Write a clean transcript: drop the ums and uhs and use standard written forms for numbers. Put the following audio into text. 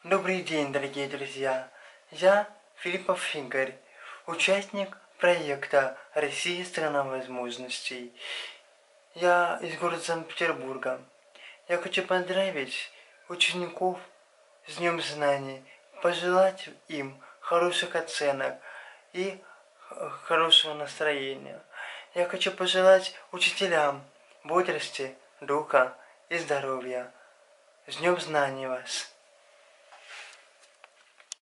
Добрый день, дорогие друзья! Я Филиппов Игорь, участник проекта «Россия – страна возможностей». Я из города Санкт-Петербурга. Я хочу поздравить учеников с Днем Знаний, пожелать им хороших оценок и хорошего настроения. Я хочу пожелать учителям бодрости, духа и здоровья. С Днем Знаний вас!